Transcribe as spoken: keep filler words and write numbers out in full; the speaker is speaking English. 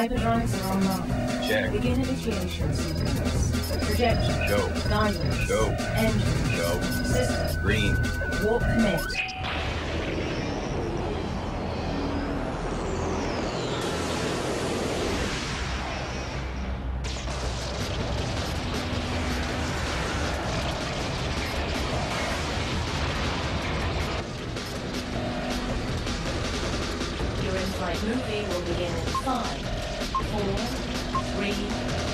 Hyperdrives are online. Check. Begin initiation sequence. Projection. Show. Guidance. Show. Engine. Show. System. Green. Warp commit. Your in-flight movie will begin in five, four, three,